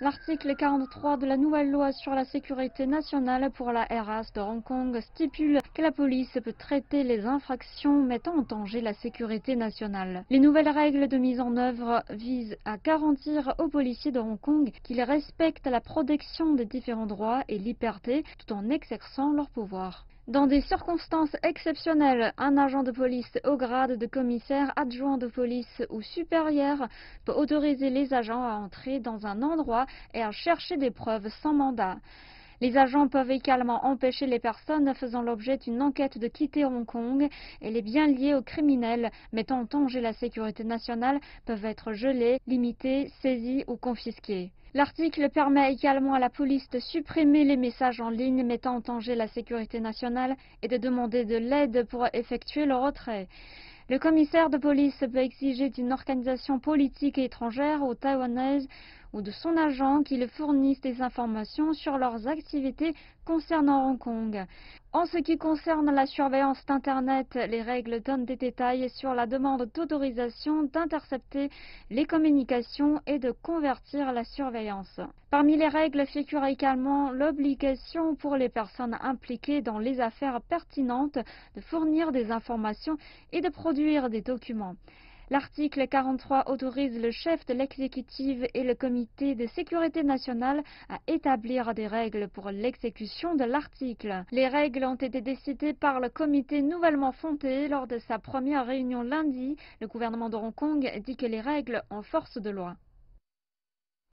L'article 43 de la nouvelle loi sur la sécurité nationale pour la RAS de Hong Kong stipule que la police peut traiter les infractions mettant en danger la sécurité nationale. Les nouvelles règles de mise en œuvre visent à garantir aux policiers de Hong Kong qu'ils respectent la protection des différents droits et libertés tout en exerçant leur pouvoir. Dans des circonstances exceptionnelles, un agent de police au grade de commissaire adjoint de police ou supérieur peut autoriser les agents à entrer dans un endroit et à chercher des preuves sans mandat. Les agents peuvent également empêcher les personnes faisant l'objet d'une enquête de quitter Hong Kong et les biens liés aux criminels mettant en danger la sécurité nationale peuvent être gelés, limités, saisis ou confisqués. L'article permet également à la police de supprimer les messages en ligne mettant en danger la sécurité nationale et de demander de l'aide pour effectuer le retrait. Le commissaire de police peut exiger d'une organisation politique et étrangère ou taïwanaise ou de son agent qu'il fournisse des informations sur leurs activités concernant Hong Kong. En ce qui concerne la surveillance d'Internet, les règles donnent des détails sur la demande d'autorisation d'intercepter les communications et de convertir la surveillance. Parmi les règles figure également l'obligation pour les personnes impliquées dans les affaires pertinentes de fournir des informations et de produire des documents. L'article 43 autorise le chef de l'exécutive et le comité de sécurité nationale à établir des règles pour l'exécution de l'article. Les règles ont été décidées par le comité nouvellement fondé lors de sa première réunion lundi. Le gouvernement de Hong Kong dit que les règles ont force de loi.